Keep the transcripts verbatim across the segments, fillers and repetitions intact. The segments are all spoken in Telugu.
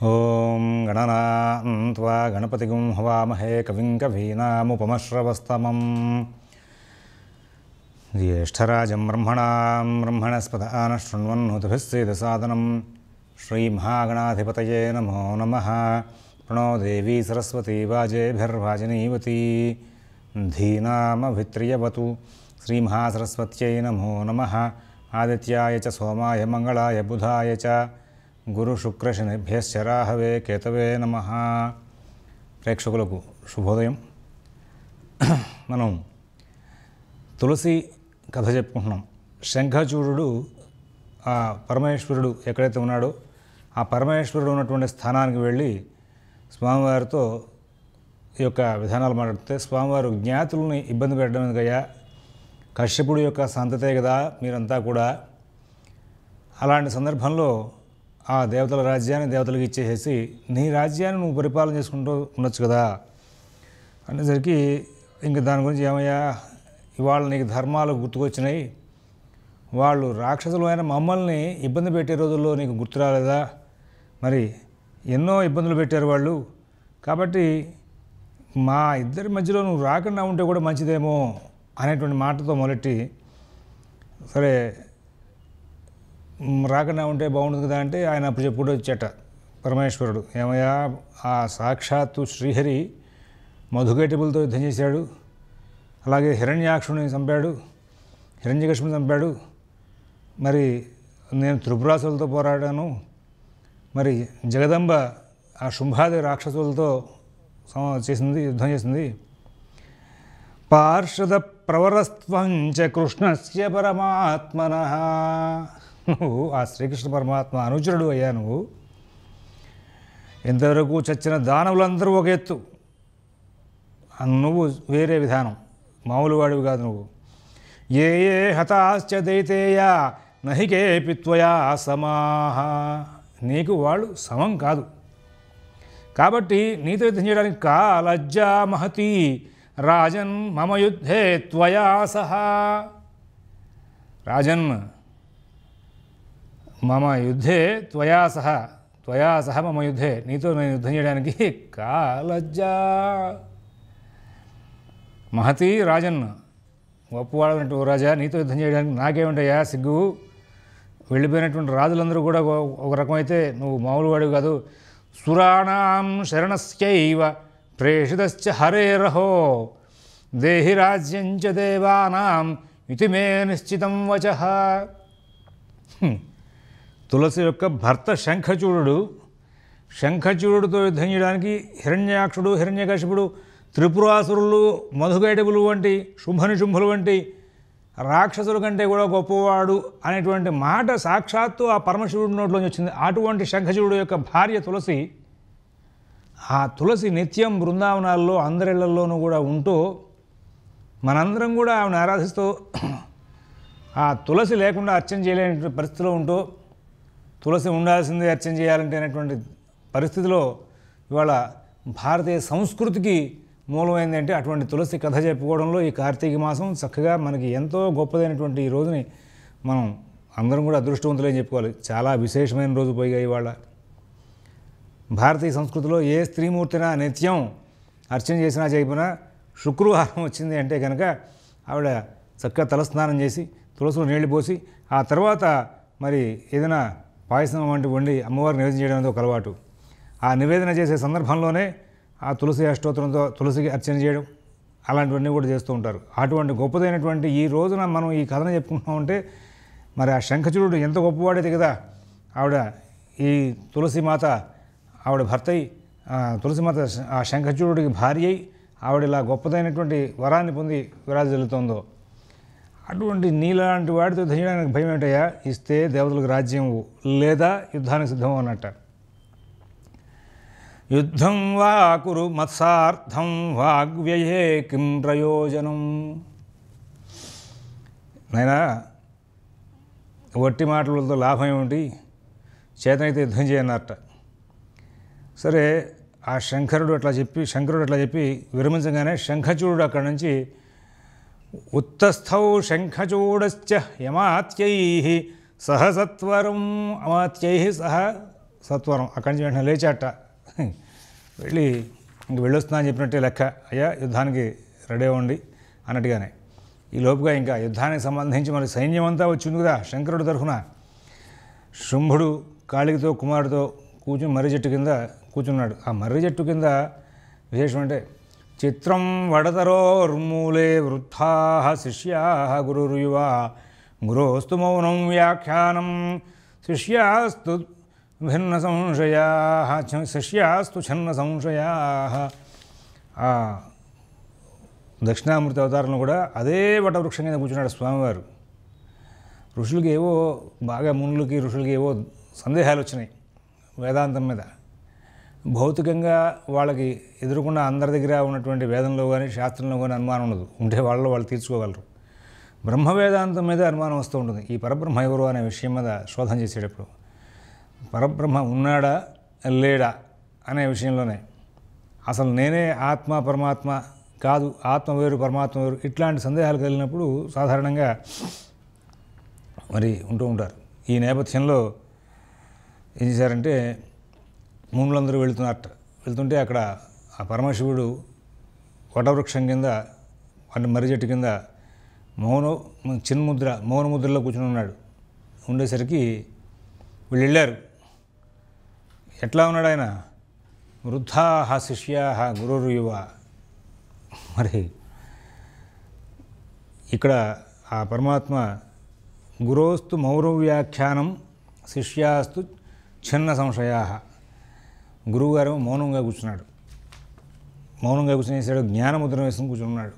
ఓం గణనాం త్వా గణపతిగుం హవామహే కవిం కవీనాముపమశ్రవస్తమం జ్యేష్ఠరాజం బ్రహ్మణాం బ్రహ్మణస్పదాన శృణ్వన్నోతిభిస్సేదసాదనం శ్రీమహాగణాధిపతయే నమో నమః. ప్రణో దేవీ సరస్వతీ వాజేభిర్వాజినీవతీ ధీనామభిత్రియవతు. శ్రీమహాసరస్వత్యై నమో నమః. ఆదిత్యాయ చ సోమాయ మంగళాయ బుధాయ చ గురుశుక్రశనిభ్యశ్చ రాహవే కేతవే నమః. ప్రేక్షకులకు శుభోదయం. మనం తులసి కథ చెప్పుకుంటున్నాం. శంఖచూడుడు ఆ పరమేశ్వరుడు ఎక్కడైతే ఉన్నాడో ఆ పరమేశ్వరుడు ఉన్నటువంటి స్థానానికి వెళ్ళి స్వామివారితో ఈ యొక్క విధానాలు మాట్లాడితే, స్వామివారు జ్ఞాతుల్ని ఇబ్బంది పెట్టడం ఎందుకయ్యా, కశ్యపుడు యొక్క సంతతే కదా మీరంతా కూడా, అలాంటి సందర్భంలో ఆ దేవతల రాజ్యాన్ని దేవతలకు ఇచ్చేసేసి నీ రాజ్యాన్ని నువ్వు పరిపాలన చేసుకుంటూ ఉండొచ్చు కదా అనేసరికి, ఇంక దాని గురించి ఏమయ్యా, ఇవాళ నీకు ధర్మాలు గుర్తుకొచ్చినాయి, వాళ్ళు రాక్షసులు అయిన మమ్మల్ని ఇబ్బంది పెట్టే రోజుల్లో నీకు గుర్తు రాలేదా, మరి ఎన్నో ఇబ్బందులు పెట్టారు వాళ్ళు, కాబట్టి మా ఇద్దరి మధ్యలో నువ్వు రాకుండా ఉంటే కూడా మంచిదేమో అనేటువంటి మాటతో మొదలెట్టి, సరే రాకుండా ఉంటే బాగుంటుంది కదా అంటే ఆయన అప్పుడు చెప్పుకుంటూ వచ్చేట పరమేశ్వరుడు, ఏమయ్యా ఆ సాక్షాత్తు శ్రీహరి మధుకైటబులతో యుద్ధం చేశాడు, అలాగే హిరణ్యాక్షుని చంపాడు, హిరణ్యకశిపుని చంపాడు, మరి నేను త్రిపురాసులతో పోరాడాను, మరి జగదంబ ఆ శుంభాది రాక్షసులతో చేసింది యుద్ధం చేసింది, పార్షద ప్రవరస్త్వంచ కృష్ణస్య పరమాత్మనః, నువ్వు ఆ శ్రీకృష్ణ పరమాత్మ అనుచరుడు అయ్యా, నువ్వు ఇంతవరకు చచ్చిన దానవులందరూ ఒక ఎత్తు, నువ్వు వేరే విధానం, మామూలు వాడివి కాదు నువ్వు. ఏ ఏ హతాశ్చ దైతేయ నహికేపి త్వయా సమాహ, నీకు వాళ్ళు సమం కాదు, కాబట్టి నీతో యుద్ధం చేయడానికి కా లజ్జా మహతి రాజన్ మమ యుద్ధే త్వయా సహా, రాజన్ మమ యుద్ధే త్వయా సహ త్వయా సహ మమ యుద్ధే, నీతో నేను యుద్ధం చేయడానికి కా లజ్జా మహతి రాజన్, గొప్పవాడనట్టు ఓ రాజా, నీతో యుద్ధం చేయడానికి నాకేమిటయ్యా సిగ్గు, వెళ్ళిపోయినటువంటి రాజులందరూ కూడా ఒక రకమైతే నువ్వు మామూలు వాడివి కాదు. సురాణాం శరణస్యైవ ప్రేషితశ్చ హరేరహో దేహి రాజ్యంచ దేవానాం ఇతి మే నిశ్చితం వచః. తులసి యొక్క భర్త శంఖచూడుడు, శంఖచూడుతో యుద్ధం చేయడానికి హిరణ్యాక్షుడు, హిరణ్యకశిపుడు, త్రిపురాసురులు, మధుకైటబులు వంటి శుంభనిశుంభులు వంటి రాక్షసుల కంటే కూడా గొప్పవాడు అనేటువంటి మాట సాక్షాత్తు ఆ పరమశివుడి నోట్లోంచి వచ్చింది. అటువంటి శంఖచూడు యొక్క భార్య తులసి, ఆ తులసి నిత్యం బృందావనాల్లో అందరిళ్లలోనూ కూడా ఉంటూ మనందరం కూడా ఆమెను ఆరాధిస్తూ ఆ తులసి లేకుండా అర్చన చేయలేని పరిస్థితిలో ఉంటూ, తులసి ఉండాల్సిందే అర్చన చేయాలంటే అనేటువంటి పరిస్థితిలో ఇవాళ భారతీయ సంస్కృతికి మూలమైంది అంటే అటువంటి తులసి కథ చెప్పుకోవడంలో ఈ కార్తీక మాసం చక్కగా మనకి ఎంతో గొప్పదైనటువంటి ఈ రోజుని మనం అందరం కూడా అదృష్టవంతులని చెప్పుకోవాలి. చాలా విశేషమైన రోజు పోయిగా ఇవాళ భారతీయ సంస్కృతిలో ఏ స్త్రీమూర్తినా నిత్యం అర్చన చేసినా చేయకపోయినా శుక్రవారం వచ్చింది అంటే కనుక ఆవిడ చక్కగా తలస్నానం చేసి తులసిలో నీళ్లు పోసి ఆ తర్వాత మరి ఏదైనా పాయసం వంటి వండి అమ్మవారికి నివేదన చేయడం అనేది ఒక అలవాటు. ఆ నివేదన చేసే సందర్భంలోనే ఆ తులసి అష్టోత్తరంతో తులసికి అర్చన చేయడం అలాంటివన్నీ కూడా చేస్తూ ఉంటారు. అటువంటి గొప్పదైనటువంటి ఈ రోజున మనం ఈ కథను చెప్పుకుంటున్నామంటే మరి ఆ శంఖచూడు ఎంత గొప్పవాడైతే కదా, ఆవిడ ఈ తులసి మాత ఆవిడ భర్త అయి తులసిమాత ఆ శంఖచూడుడికి భార్య అయి ఆవిడ ఇలా గొప్పదైనటువంటి వరాన్ని పొంది విరాజిల్లుతోందో, అటువంటి నీలాంటి వాడితో యుద్ధం చేయడానికి భయం ఏంటయ్యా, ఇస్తే దేవతలకు రాజ్యం లేదా యుద్ధానికి సిద్ధం అన్నట్ట. యుద్ధం వా కురు మత్సార్థం వాగ్వ్యయే కిం ప్రయోజనం. నైనా వట్టి మాటలతో లాభం ఏమిటి, చేతనైతే యుద్ధం చేయన్నట్ట. సరే ఆ శంకరుడు అట్లా చెప్పి శంకరుడు అట్లా చెప్పి విరమించగానే శంఖచూడు అక్కడి నుంచి ఉత్తస్థౌ శంఖచూడశ్చ యమాత్యై సహ సత్వరం అమాత్యై సహ సత్వరం. అక్కడి నుంచి వెంటనే లేచాట, వెళ్ళి ఇంక వెళ్ళొస్తున్నా అని చెప్పినట్టే లెక్క, అయ్యా యుద్ధానికి రెడీ అవ్వండి అన్నట్టుగానే. ఈ లోపుగా ఇంకా యుద్ధానికి సంబంధించి మరి సైన్యం అంతా వచ్చింది కదా శంకరుడి తరఫున. శుంభుడు కాళికతో కుమారుడితో కూర్చుని మర్రి చెట్టు కింద కూర్చున్నాడు. ఆ మర్రి చెట్టు కింద విశేషం అంటే చిత్రం వడతరోర్మూలే వృద్ధా శిష్యా గురుర్యువ గురోస్తు మౌనం వ్యాఖ్యానం శిష్యాస్తు భిన్న సంశయా శిష్యాస్తు ఛన్న సంశయా. ఆ దక్షిణామూర్తి అవతారంలో కూడా అదే వటవృక్షం కింద కూర్చున్నాడు స్వామివారు. ఋషులకి ఏవో బాగా మునులకి ఋషులకి ఏవో సందేహాలు వచ్చినాయి వేదాంతం మీద. భౌతికంగా వాళ్ళకి ఎదురుకుండా అందరి దగ్గర ఉన్నటువంటి వేదంలో కానీ శాస్త్రంలో కానీ అనుమానం ఉండదు, ఉంటే వాళ్ళలో వాళ్ళు తీర్చుకోగలరు. బ్రహ్మ వేదాంతం మీద అనుమానం వస్తూ ఉంటుంది. ఈ పరబ్రహ్మ ఎవరు అనే విషయం మీద శోధన చేసేటప్పుడు పరబ్రహ్మ ఉన్నాడా లేడా అనే విషయంలోనే అసలు నేనే ఆత్మ పరమాత్మ కాదు, ఆత్మ వేరు పరమాత్మ వేరు, ఇట్లాంటి సందేహాలు కలిగినప్పుడు సాధారణంగా మరి ఉంటూ ఉంటారు. ఈ నేపథ్యంలో ఏం చేశారంటే మునులందరూ వెళుతున్నారట. వెళ్తుంటే అక్కడ ఆ పరమశివుడు వటవృక్షం కింద అంటే మర్రి చెట్టు కింద మౌన చిన్ముద్ర మౌన ముద్రలో కూర్చుని ఉన్నాడు. ఉండేసరికి వీళ్ళు వెళ్ళారు. ఎట్లా ఉన్నాడు ఆయన? వృద్ధా శిష్యా గురుర్యువ. మరి ఇక్కడ ఆ పరమాత్మ గురోస్తు మౌరవ వ్యాఖ్యానం శిష్యాస్తు ఛన్న సంశయా. గురువుగారు మౌనంగా కూర్చున్నాడు. మౌనంగా కూర్చుని వేసాడు, జ్ఞానముద్ర వేసుకుని కూర్చున్నాడు.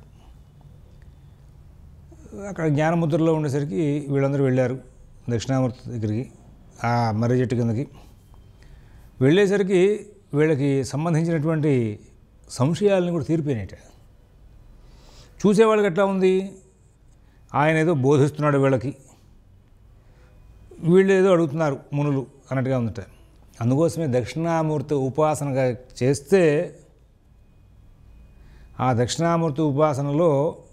అక్కడ జ్ఞానముద్రలో ఉండేసరికి వీళ్ళందరూ వెళ్ళారు దక్షిణామూర్తి దగ్గరికి, ఆ మర్రి చెట్టు కిందకి. వెళ్ళేసరికి వీళ్ళకి సంబంధించినటువంటి సంశయాలని కూడా తీరిపోయినాయట. చూసేవాళ్ళకి ఎట్లా ఉంది, ఆయన ఏదో బోధిస్తున్నాడు వీళ్ళకి, వీళ్ళు ఏదో అడుగుతున్నారు మునులు అన్నట్టుగా ఉందట. అందుకోసమే దక్షిణామూర్తి ఉపాసనగా చేస్తే ఆ దక్షిణామూర్తి ఉపాసనలో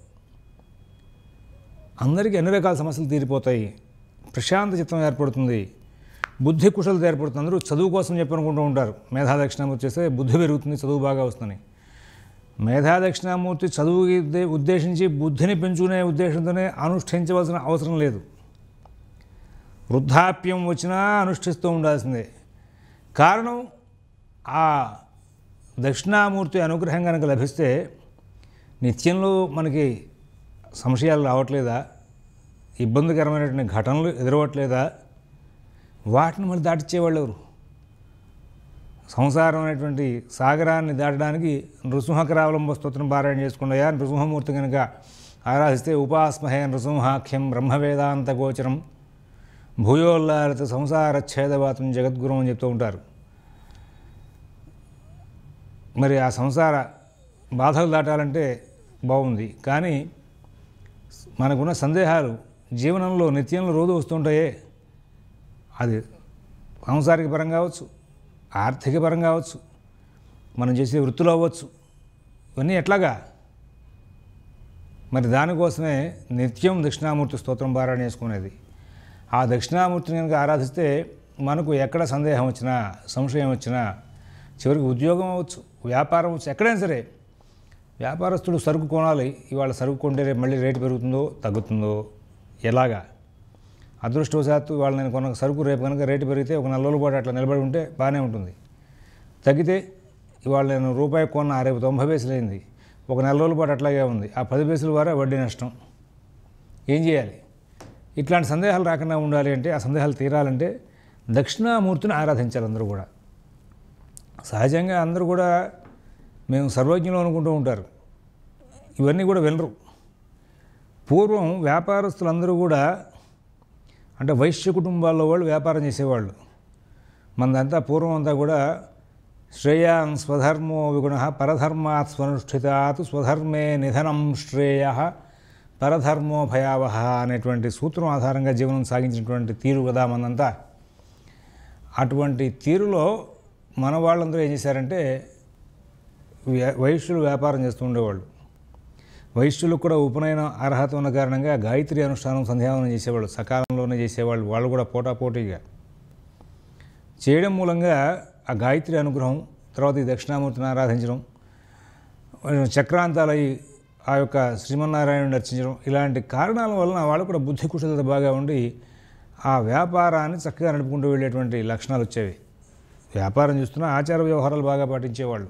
అందరికీ అన్ని రకాల సమస్యలు తీరిపోతాయి, ప్రశాంత చిత్తం ఏర్పడుతుంది, బుద్ధి కుశలత ఏర్పడుతుంది. అందరూ చదువు కోసం చెప్పనుకుంటూ ఉంటారు. మేధా దక్షిణామూర్తి చేస్తే బుద్ధి పెరుగుతుంది, చదువు బాగా వస్తుంది. మేధా దక్షిణామూర్తి చదువు ఉద్దేశించి బుద్ధిని పెంచుకునే ఉద్దేశంతోనే అనుష్ఠించవలసిన అవసరం లేదు. వృద్ధాప్యం వచ్చినా అనుష్ఠిస్తూ ఉండాల్సిందే. కారణం ఆ దక్షిణామూర్తి అనుగ్రహం కనుక లభిస్తే నిత్యంలో మనకి సంశయాలు రావట్లేదా, ఇబ్బందికరమైనటువంటి ఘటనలు ఎదురవట్లేదా, వాటిని మళ్ళీ దాటిచ్చేవాళ్ళు ఎవరు? సంసారం అనేటువంటి సాగరాన్ని దాటడానికి నృసింహకరావలంబ స్తోత్రం పారాయణ చేసుకున్నాయా, నృసింహమూర్తి కనుక ఆరాధిస్తే ఉపాస్మహే నృసింహాఖ్యం బ్రహ్మవేదాంత గోచరం భూయోల్లారిత సంసార ఛేదవాతం జగద్గురం అని చెప్తూ ఉంటారు. మరి ఆ సంసార బాధలు దాటాలంటే బాగుంది, కానీ మనకున్న సందేహాలు జీవనంలో నిత్యంలో రోజు వస్తుంటాయే, అది సాంసారిక పరంగా కావచ్చు, ఆర్థిక పరంగా కావచ్చు, మనం చేసే వృత్తులు అవ్వచ్చు, ఇవన్నీ ఎట్లాగా? మరి దానికోసమే నిత్యం దక్షిణామూర్తి స్తోత్రం పారాయణ చేసుకునేది. ఆ దక్షిణామూర్తిని కనుక ఆరాధిస్తే మనకు ఎక్కడ సందేహం వచ్చినా సంశయం వచ్చినా, చివరికి ఉద్యోగం అవ్వచ్చు, వ్యాపారం అవ్వచ్చు, ఎక్కడైనా సరే వ్యాపారస్తుడు సరుకు కొనాలి, ఇవాళ సరుకు కొంటే రేపు మళ్ళీ రేటు పెరుగుతుందో తగ్గుతుందో ఎలాగా? అదృష్టవశాత్తు ఇవాళ నేను కొన్న సరుకు రేపు కనుక రేటు పెరిగితే ఒక నెల రోజుల పాటు అట్లా నిలబడి ఉంటే బాగానే ఉంటుంది. తగ్గితే ఇవాళ నేను రూపాయి కొన్న రేపు తొంభై పైసలు అయింది, ఒక నెల రోజుల పాటు అట్లాగే ఉంది, ఆ పది పైసల వారే వడ్డీ నష్టం. ఏం చేయాలి? ఇట్లాంటి సందేహాలు రాకుండా ఉండాలి అంటే, ఆ సందేహాలు తీరాలంటే దక్షిణామూర్తిని ఆరాధించాలి అందరూ కూడా. సహజంగా అందరూ కూడా మేము సర్వజ్ఞులు అనుకుంటూ ఉంటారు, ఇవన్నీ కూడా వినరు. పూర్వం వ్యాపారస్తులందరూ కూడా అంటే వైశ్య కుటుంబాల్లో వాళ్ళు వ్యాపారం చేసేవాళ్ళు. మనదంతా పూర్వం అంతా కూడా శ్రేయాన్ స్వధర్మో విగుణ పరధర్మాత్ స్వనుష్ఠితాత్ స్వధర్మే నిధనం శ్రేయ పరధర్మో భయావహ అనేటువంటి సూత్రం ఆధారంగా జీవనం సాగించినటువంటి తీరు కదా మనంతా. అటువంటి తీరులో మన వాళ్ళందరూ ఏం చేశారంటే వైశ్యులు వ్యాపారం చేస్తూ ఉండేవాళ్ళు. వైశ్యులకు కూడా ఉపనయన అర్హత ఉన్న కారణంగా గాయత్రి అనుష్ఠానం సంధ్యావనం చేసేవాళ్ళు, సకాలంలోనే చేసేవాళ్ళు. వాళ్ళు కూడా పోటాపోటీగా చేయడం మూలంగా ఆ గాయత్రి అనుగ్రహం, తర్వాత ఈ దక్షిణామూర్తిని ఆరాధించడం, చక్రాంతాలు ఆ యొక్క శ్రీమన్నారాయణుని అర్చించడం, ఇలాంటి కారణాల వలన వాళ్ళు కూడా బుద్ధి కుశలత బాగా ఉండి ఆ వ్యాపారాన్ని చక్కగా నడుపుకుంటూ వెళ్ళేటువంటి లక్షణాలు వచ్చేవి. వ్యాపారం చూస్తున్నా ఆచార వ్యవహారాలు బాగా పాటించేవాళ్ళు.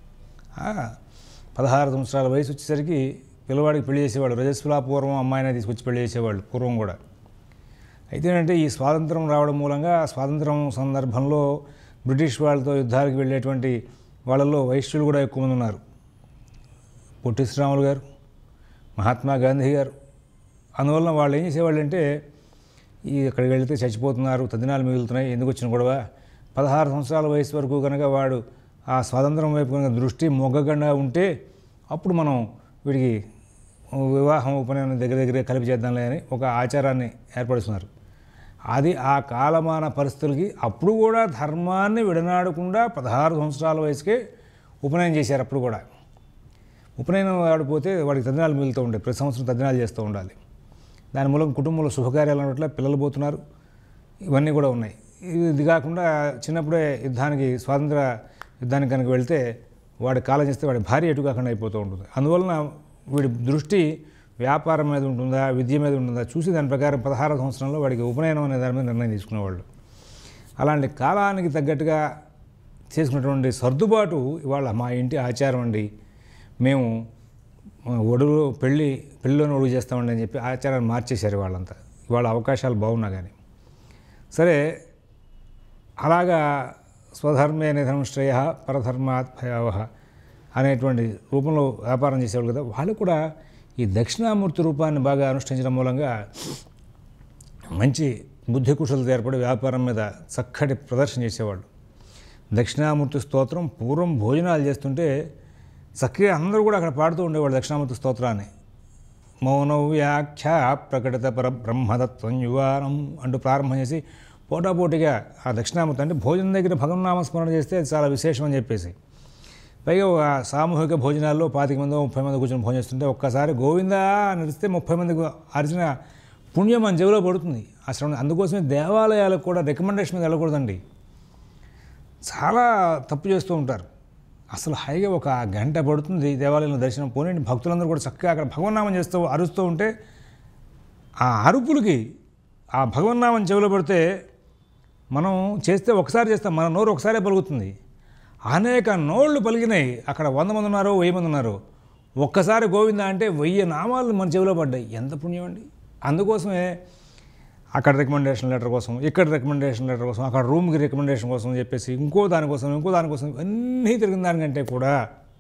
పదహారు సంవత్సరాల వయసు వచ్చేసరికి పిల్లవాడికి పెళ్లి చేసేవాళ్ళు. రజస్వలా పూర్వం అమ్మాయినే తీసుకొచ్చి పెళ్లి చేసేవాళ్ళు పూర్వం కూడా. అయితే ఏంటంటే ఈ స్వాతంత్రం రావడం మూలంగా స్వాతంత్రం సందర్భంలో బ్రిటిష్ వాళ్ళతో యుద్ధాలకు వెళ్ళేటువంటి వాళ్ళల్లో వైశ్యులు కూడా ఎక్కువ మంది ఉన్నారు. పొట్టి శ్రీరాములు గారు, మహాత్మా గాంధీ గారు. అందువలన వాళ్ళు ఏం చేసేవాళ్ళు అంటే ఈ అక్కడికి వెళితే చచ్చిపోతున్నారు, తద్దినాలు మిగులుతున్నాయి, ఎందుకు వచ్చిన గొడవ, పదహారు సంవత్సరాల వయసు వరకు కనుక వాడు ఆ స్వాతంత్రం వైపు కనుక దృష్టి మొగ్గకుండా ఉంటే అప్పుడు మనం వీడికి వివాహం ఉపనయనం దగ్గర దగ్గరే కలిపి చేద్దాంలే అని ఒక ఆచారాన్ని ఏర్పరుస్తున్నారు. అది ఆ కాలమాన పరిస్థితులకి అప్పుడు కూడా ధర్మాన్ని విడనాడకుండా పదహారు సంవత్సరాల వయసుకే ఉపనయనం చేశారు. అప్పుడు కూడా ఉపనయనం ఆడిపోతే వాడికి తద్దినాలు మిగులుతూ ఉంటాయి, ప్రతి సంవత్సరం తద్దినాలు చేస్తూ ఉండాలి. దాని మూలం కుటుంబంలో శుభకార్యాలు అన్నట్ల పిల్లలు పోతున్నారు, ఇవన్నీ కూడా ఉన్నాయి. ఇది కాకుండా చిన్నప్పుడే యుద్ధానికి స్వాతంత్ర యుద్ధానికి కనుక వెళ్తే వాడి కాలం చేస్తే వాడి భార్య ఎటు కాకుండా అయిపోతూ ఉంటుంది. అందువలన వీడి దృష్టి వ్యాపారం మీద ఉంటుందా, విద్య మీద ఉంటుందా చూసి దాని ప్రకారం పదహారు సంవత్సరంలో వాడికి ఉపనయనం అనే దాని మీద నిర్ణయం తీసుకునేవాళ్ళు. అలాంటి కాలానికి తగ్గట్టుగా చేసుకున్నటువంటి సర్దుబాటు ఇవాళ మా ఇంటి ఆచారం అండి, మేము ఒడుగు పెళ్ళి పెళ్ళిలోనే ఒడుగు చేస్తామండి అని చెప్పి ఆచారాన్ని మార్చేశారు వాళ్ళంతా. ఇవాళ అవకాశాలు బాగున్నా కానీ సరే. అలాగా స్వధర్మే నిధనశ్రేయ పరధర్మాత్ భయావహ అనేటువంటి రూపంలో వ్యాపారం చేసేవాళ్ళు కదా, వాళ్ళు కూడా ఈ దక్షిణామూర్తి రూపాన్ని బాగా అనుష్ఠించడం మూలంగా మంచి బుద్ధి కుశలత ఏర్పడి వ్యాపారం మీద చక్కటి ప్రదర్శన చేసేవాళ్ళు. దక్షిణామూర్తి స్తోత్రం పూర్వం భోజనాలు చేస్తుంటే చక్కగా అందరూ కూడా అక్కడ పాడుతూ ఉండేవాళ్ళు దక్షిణామూర్తి స్తోత్రాన్ని. మౌన వ్యాఖ్య ప్రకటిత పర బ్రహ్మతత్వం యువానం అంటూ ప్రారంభం చేసి పోటాపోటీగా ఆ దక్షిణామూర్తి అంటే భోజనం దగ్గర భగవన్నామస్మరణ చేస్తే అది చాలా విశేషం అని చెప్పేసి, పైగా సామూహిక భోజనాల్లో పాతిక మంది ముప్పై మంది కూర్చొని భోజనం చేస్తుంటే ఒక్కసారి గోవిందా నడిస్తే ముప్పై మందికి అరిచిన పుణ్యం మన చెవిలో పడుతుంది అసలు. అందుకోసమే దేవాలయాలకు కూడా రికమెండేషన్ మీద వెళ్ళకూడదండి, చాలా తప్పు చేస్తూ ఉంటారు. అసలు హాయిగా ఒక గంట పడుతుంది దేవాలయంలో దర్శనం, పోనీ భక్తులందరూ కూడా చక్కగా అక్కడ భగవన్నామం చేస్తూ అరుస్తూ ఉంటే ఆ అరుపులకి ఆ భగవన్నామం చెవిలో పడితే మనం చేస్తే ఒకసారి చేస్తాం, మన నోరు ఒకసారే పలుకుతుంది. అనేక నోళ్ళు పలికినాయి, అక్కడ వంద మంది ఉన్నారు, వెయ్యి మంది ఉన్నారు, ఒక్కసారి గోవింద అంటే వెయ్యి నామాలు మన చెవిలో పడ్డాయి. ఎంత పుణ్యం అండి. అందుకోసమే అక్కడ రికమెండేషన్ లెటర్ కోసం, ఇక్కడ రికమెండేషన్ లెటర్ కోసం, అక్కడ రూమ్కి రికమెండేషన్ కోసం చెప్పేసి ఇంకో దానికోసం ఇంకో దానికోసం అన్నీ తిరిగిన దానికంటే కూడా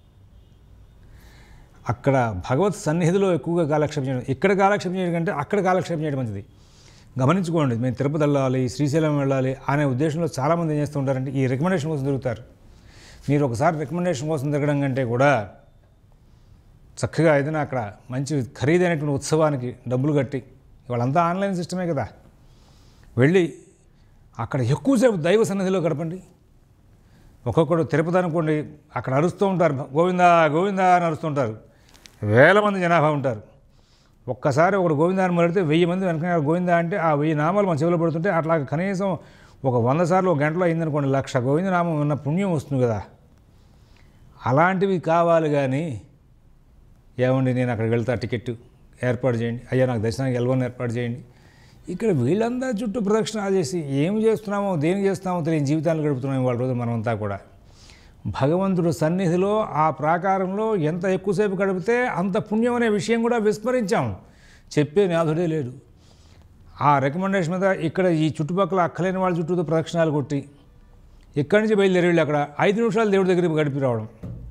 అక్కడ భగవత్ సన్నిధిలో ఎక్కువగా కాలక్షేపం చేయడం, ఇక్కడ కాలక్షేపం చేయడం కంటే అక్కడ కాలక్షేపం చేయడం మంచిది. గమనించుకోండి, మేము తిరుపతి వెళ్ళాలి, శ్రీశైలం వెళ్ళాలి అనే ఉద్దేశంలో చాలామంది ఏం చేస్తూ ఉంటారంటే ఈ రికమెండేషన్ కోసం తిరుగుతారు. మీరు ఒకసారి రికమెండేషన్ కోసం తిరగడం కంటే కూడా చక్కగా ఏదైనా అక్కడ మంచి ఖరీదైనటువంటి ఉత్సవానికి డబ్బులు కట్టి, వాళ్ళంతా ఆన్లైన్ సిస్టమే కదా, వెళ్ళి అక్కడ ఎక్కువసేపు దైవ సన్నిధిలో గడపండి. ఒక్కొక్కడు తిరుపతి అనుకోండి, అక్కడ అరుస్తూ ఉంటారు, గోవిందా గోవిందా అని అరుస్తూ ఉంటారు, వేల మంది జనాభా ఉంటారు. ఒక్కసారి ఒకడు గోవిందాన్ని మొదలెడితే వెయ్యి మంది వెనక గోవిందా అంటే ఆ వెయ్యి నామాలు మన చెవిలో పడుతుంటే అట్లా కనీసం ఒక వంద సార్లు ఒక గంటలో అయిందనుకోండి, లక్ష గోవిందనామం ఉన్న పుణ్యం వస్తుంది కదా. అలాంటివి కావాలి కానీ ఏమండి నేను అక్కడికి వెళ్తా, టికెట్ ఏర్పాటు చేయండి, అయ్యా నాకు దర్శనానికి ఎల్వన్ ఏర్పాటు చేయండి. ఇక్కడ వీళ్ళందరూ చుట్టూ ప్రదక్షిణాలు చేసి ఏం చేస్తున్నామో దేనికి చేస్తున్నామో తెలియని జీవితాలు గడుపుతున్నాం వాళ్ళ రోజు మనమంతా కూడా. భగవంతుడు సన్నిధిలో ఆ ప్రాకారంలో ఎంత ఎక్కువసేపు గడిపితే అంత పుణ్యం అనే విషయం కూడా విస్మరించాం, చెప్పే నాథుడే లేడు. ఆ రికమెండేషన్ మీద ఇక్కడ ఈ చుట్టుపక్కల అక్కలేని వాళ్ళ చుట్టూ ప్రదక్షిణాలు కొట్టి ఇక్కడి నుంచి బయలుదేరి వెళ్ళి అక్కడ ఐదు నిమిషాలు దేవుడి దగ్గరికి గడిపి రావడం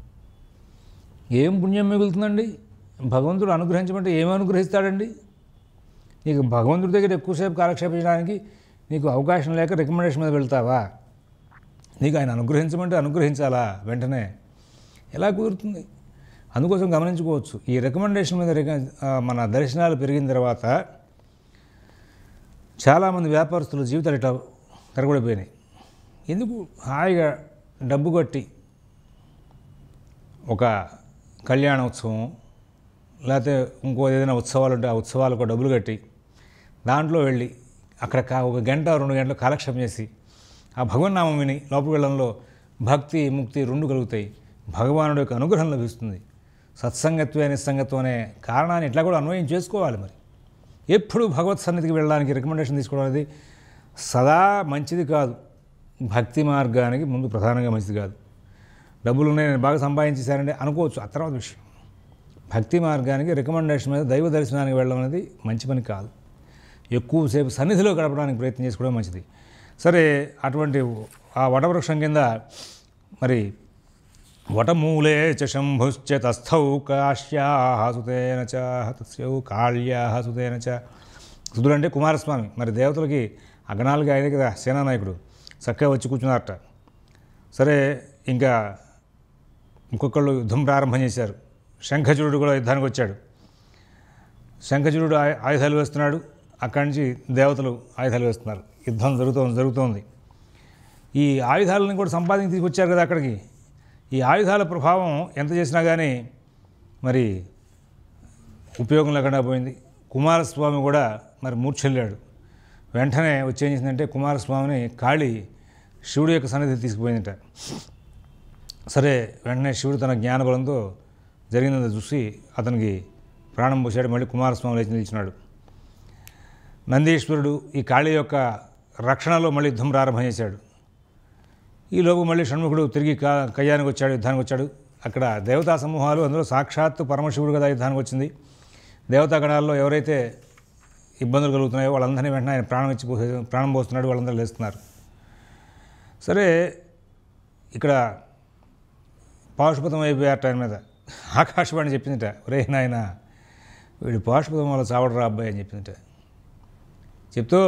ఏం పుణ్యం మిగులుతుందండి? భగవంతుడు అనుగ్రహించమంటే ఏమి అనుగ్రహిస్తాడండి? నీకు భగవంతుడి దగ్గర ఎక్కువసేపు కాలక్షేపం చేయడానికి నీకు అవకాశం లేక రికమెండేషన్ మీద వెళ్తావా? నీకు ఆయన అనుగ్రహించమంటే అనుగ్రహించాలా వెంటనే? ఎలా కుదురుతుంది? అందుకోసం గమనించుకోవచ్చు, ఈ రికమెండేషన్ మీద మన దర్శనాలు పెరిగిన తర్వాత చాలామంది వ్యాపారస్తుల జీవితాలు ఇట్లా తిరగబడిపోయినాయి. ఎందుకు? హాయిగా డబ్బు కట్టి ఒక కళ్యాణ ఉత్సవం లేకపోతే ఇంకో ఏదైనా ఉత్సవాలు ఉంటే ఆ ఉత్సవాలకు డబ్బులు కట్టి దాంట్లో వెళ్ళి అక్కడ ఒక గంట రెండు గంటలు కాలక్షేపం చేసి ఆ భగవన్నామం విని లోపలికి వెళ్ళడంలో భక్తి ముక్తి రెండు కలుగుతాయి, భగవానుడి యొక్క అనుగ్రహం లభిస్తుంది. సత్సంగత్వే నిస్సంగత్వం అనే కారణాన్ని ఇట్లా కూడా అన్వయం చేసుకోవాలి. మరి ఎప్పుడు భగవత్ సన్నిధికి వెళ్ళడానికి రికమెండేషన్ తీసుకోవడం అనేది సదా మంచిది కాదు. భక్తి మార్గానికి ముందు ప్రధానంగా మంచిది కాదు. డబ్బులు ఉన్నాయి, నేను బాగా సంపాదించేశానంటే అనుకోవచ్చు, ఆ తర్వాత విషయం. భక్తి మార్గానికి రికమెండేషన్ మీద దైవ దర్శనానికి వెళ్ళడం అనేది మంచి పని కాదు. ఎక్కువసేపు సన్నిధిలో గడపడానికి ప్రయత్నం చేసుకోవడం మంచిది. సరే, అటువంటి ఆ వటవృక్షం కింద మరి వటమూలే చ శంభుశ్చ తస్థౌ కాశ్యాః సుతేన చ తస్యౌ కాళ్యాః సుతేన చ. సుతుడు అంటే కుమారస్వామి. మరి దేవతలకి అగణాలుగా ఆయనే కదా సేనానాయకుడు. చక్కగా వచ్చి కూర్చున్నారట. సరే, ఇంకా ఇంకొకళ్ళు యుద్ధం ప్రారంభం చేశారు. శంఖచూడు కూడా యుద్ధానికి వచ్చాడు. శంఖచూడు ఆయుధాలు వేస్తున్నాడు, అక్కడి నుంచి దేవతలు ఆయుధాలు వేస్తున్నారు. యుద్ధం జరుగుతోంది జరుగుతోంది ఈ ఆయుధాలను కూడా సంపాదించి తీసుకొచ్చారు కదా అక్కడికి. ఈ ఆయుధాల ప్రభావం ఎంత చేసినా కానీ మరి ఉపయోగం లేకుండా పోయింది. కుమారస్వామి కూడా మరి మూర్ఛెల్లాడు. వెంటనే వచ్చి ఏం చేసిందంటే కుమారస్వామిని కాళి శివుడి యొక్క సన్నిధి తీసుకుపోయిందట. సరే, వెంటనే శివుడు తన జ్ఞానబలంతో జరిగిందంతా చూసి అతనికి ప్రాణం పోసాడు. మళ్ళీ కుమారస్వామి లేచి నిలిచినాడు. నందీశ్వరుడు ఈ కాళి యొక్క రక్షణలో మళ్ళీ యుద్ధం ప్రారంభం చేశాడు. ఈలోపు మళ్ళీ షణ్ముఖుడు తిరిగి కా కయ్యానికి వచ్చాడు, యుద్ధానికి వచ్చాడు. అక్కడ దేవతా సమూహాలు, అందులో సాక్షాత్తు పరమశివుడు కదా యుద్ధానికి వచ్చింది. దేవతా గణాల్లో ఎవరైతే ఇబ్బందులు కలుగుతున్నాయో వాళ్ళందరినీ వెంటనే ఆయన ప్రాణం ఇచ్చి ప్రాణం పోస్తున్నాడు, వాళ్ళందరూ లేస్తున్నారు. సరే, ఇక్కడ పాశుపతం అయిపోయారట ఆయన మీద. ఆకాశవాణి చెప్పిందిట, ఒరే నాయన వీడు పాశుపతం వల్ల చావడరా అబ్బాయి అని చెప్పిందిట. చెప్తూ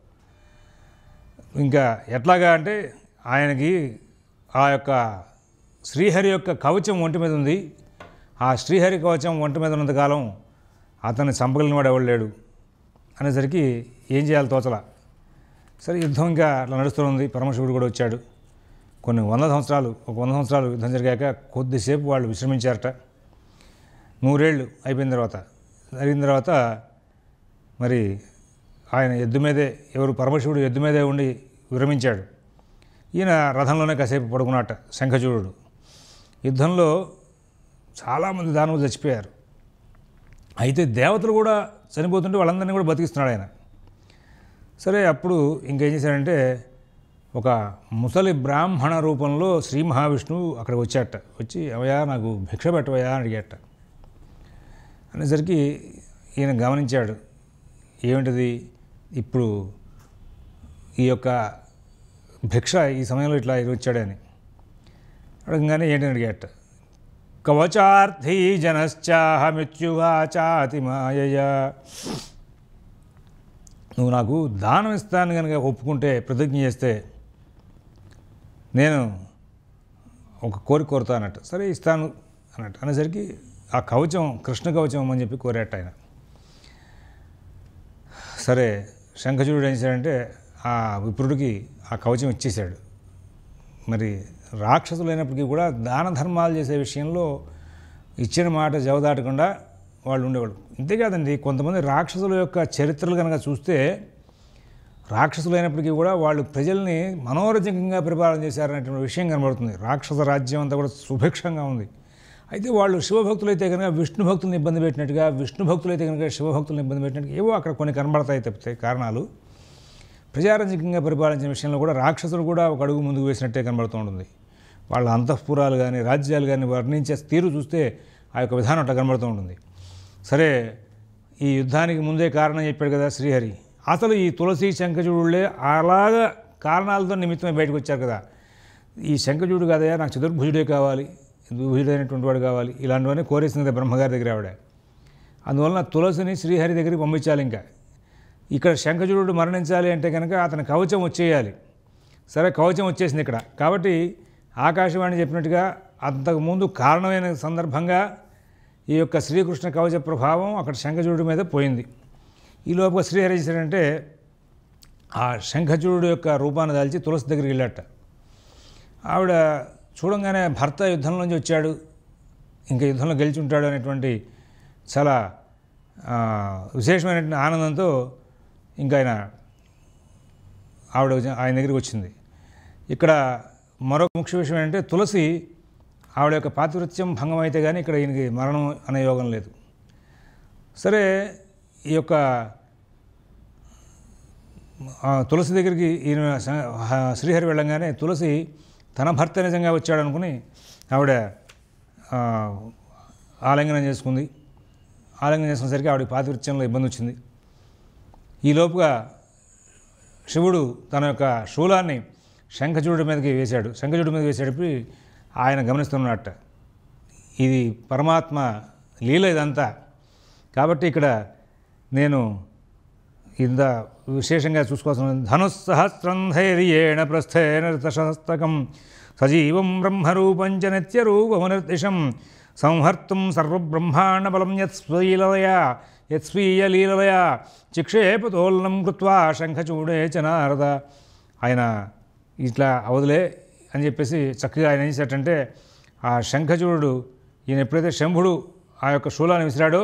ఇంకా ఎట్లాగా అంటే ఆయనకి ఆ యొక్క శ్రీహరి యొక్క కవచం ఒంటి మీద ఉంది. ఆ శ్రీహరి కవచం ఒంటి మీద ఉన్నంతకాలం అతన్ని చంపగలిగిన వాడు ఎవడు లేడు అనేసరికి ఏం చేయాలి తోచలా. సరే, యుద్ధం ఇంకా అట్లా నడుస్తూ ఉంది. పరమశివుడు కూడా వచ్చాడు. కొన్ని వంద సంవత్సరాలు ఒక వంద సంవత్సరాలు యుద్ధం జరిగాక కొద్దిసేపు వాళ్ళు విశ్రమించారట. నూరేళ్ళు అయిపోయిన తర్వాత జరిగిన తర్వాత మరి ఆయన ఎద్దు మీదే, ఎవరు పరమశివుడు ఎద్దు మీదే ఉండి విరమించాడు. ఈయన రథంలోనే కాసేపు పడుకున్నట్ట శంఖచూడు. యుద్ధంలో చాలామంది దానవులు చచ్చిపోయారు. అయితే దేవతలు కూడా చనిపోతుంటే వాళ్ళందరినీ కూడా బతికిస్తున్నాడు ఆయన. సరే, అప్పుడు ఇంకేం చేశాడంటే ఒక ముసలి బ్రాహ్మణ రూపంలో శ్రీ మహావిష్ణువు అక్కడికి వచ్చాట. వచ్చి అవయా నాకు భిక్ష పెట్టవయా అని అడిగాట. అనేసరికి ఈయన గమనించాడు, ఏమిటిది ఇప్పుడు ఈ యొక్క భిక్ష ఈ సమయంలో ఇట్లా వచ్చాడని. అడగంగానే ఏంటని అడిగాట. కవచార్థీ జనశ్చాహమిత్యువాచాతి మాయయా. నువ్వు నాకు దానం ఇస్తాను కనుక ఒప్పుకుంటే, ప్రతిజ్ఞ చేస్తే నేను ఒక కోరిక కోరుతా అన్నట్టు. సరే ఇస్తాను అన్నట్టు అనేసరికి ఆ కవచం కృష్ణ కవచం అని చెప్పి కోరేట ఆయన. సరే, శంఖచూడు ఏం చేశాడంటే ఆ విప్రుడికి ఆ కవచం ఇచ్చేశాడు. మరి రాక్షసులు అయినప్పటికీ కూడా దాన ధర్మాలు చేసే విషయంలో ఇచ్చిన మాట జవదాటకుండా వాళ్ళు ఉండేవాళ్ళు. ఇంతేకాదండి, కొంతమంది రాక్షసుల యొక్క చరిత్రలు కనుక చూస్తే రాక్షసులు అయినప్పటికీ కూడా వాళ్ళు ప్రజల్ని మనోరంజకంగా పరిపాలన చేశారనేటువంటి విషయం కనబడుతుంది. రాక్షస రాజ్యం అంతా కూడా సుభిక్షంగా ఉంది. అయితే వాళ్ళు శివభక్తులైతే కనుక విష్ణు భక్తులను ఇబ్బంది పెట్టినట్టుగా, విష్ణు భక్తులైతే కనుక శివభక్తులను ఇబ్బంది పెట్టినట్టుగా ఏవో అక్కడ కొన్ని కనబడతాయి తప్పితే కారణాలు. ప్రజారంజకంగా పరిపాలించిన విషయంలో కూడా రాక్షసులు కూడా ఒక అడుగు ముందుకు వేసినట్టే కనబడుతూ ఉంటుంది. వాళ్ళ అంతఃపురాలు కానీ రాజ్యాలు కానీ వర్ణించే తీరు చూస్తే ఆ యొక్క విధానం అట్లా కనబడుతూ ఉంటుంది. సరే, ఈ యుద్ధానికి ముందే కారణం చెప్పాడు కదా శ్రీహరి. అసలు ఈ తులసి శంఖచూడులే అలాగా కారణాలతో నిమిత్తమే బయటకు వచ్చారు కదా. ఈ శంఖచూడు కాదయా, నాకు చతుర్భుజుడే కావాలి, ద్విభుజుడైనటువంటి వాడు కావాలి, ఇలాంటివన్నీ కోరేసింది కదా బ్రహ్మగారి దగ్గర ఆవిడ. అందువలన తులసిని శ్రీహరి దగ్గరికి పంపించాలి. ఇంకా ఇక్కడ శంఖచూడు మరణించాలి అంటే కనుక అతని కవచం వచ్చేయాలి. సరే, కవచం వచ్చేసింది ఇక్కడ. కాబట్టి ఆకాశవాణి చెప్పినట్టుగా అంతకుముందు కారణమైన సందర్భంగా ఈ యొక్క శ్రీకృష్ణ కవచ ప్రభావం అక్కడ శంఖచూడు మీద పోయింది. ఈ లోపల శ్రీహరి చేశాడంటే ఆ శంఖచూడు యొక్క రూపాన్ని దాల్చి తులసి దగ్గరికి వెళ్ళాట. ఆవిడ చూడంగానే భర్త యుద్ధంలోంచి వచ్చాడు, ఇంకా యుద్ధంలో గెలిచి ఉంటాడు అనేటువంటి చాలా విశేషమైనటువంటి ఆనందంతో ఇంకా ఆయన ఆవిడ ఆయన దగ్గరికి వచ్చింది. ఇక్కడ మరొక ముఖ్య విషయం ఏంటంటే తులసి ఆవిడ యొక్క పాతివృత్యం భంగం అయితే కానీ ఇక్కడ ఈయనకి మరణం అనే యోగం లేదు. సరే, ఈ యొక్క తులసి దగ్గరికి ఈయన శ్రీహరి వెళ్ళంగానే తులసి తన భర్త నిజంగా వచ్చాడు అనుకుని ఆవిడ ఆలింగనం చేసుకుంది. ఆలింగనం చేసుకునేసరికి ఆవిడకి పాతివృత్యంలో ఇబ్బంది వచ్చింది. ఈ లోపుగా శివుడు తన యొక్క శూలాన్ని శంఖచూడు మీదకి వేశాడు. శంఖచూడు మీద వేసేటప్పుడు ఆయన గమనిస్తున్నట్ట, ఇది పరమాత్మ లీల ఇదంతా. కాబట్టి ఇక్కడ నేను ఇంత విశేషంగా చూసుకోవాల్సిన ధనుస్సహస్రం ధైర్యేణ ప్రస్థేన రితశస్తకం సజీవం బ్రహ్మరూపంచ నిత్యరూపమునిర్దిశం సంహర్తుం సర్వబ్రహ్మాండబలం యత్స్వీలయా యత్స్వీయలీలయా చిక్షేపతోలనం కృత్వా శంఖచూడే చ నారద. ఆయన ఇట్లా అవదులే అని చెప్పేసి చక్కగా ఆయన ఏం చేశాడంటే ఆ శంఖచూడు ఈయన ఎప్పుడైతే శంభుడు ఆ యొక్క శూలాన్ని విసిరాడో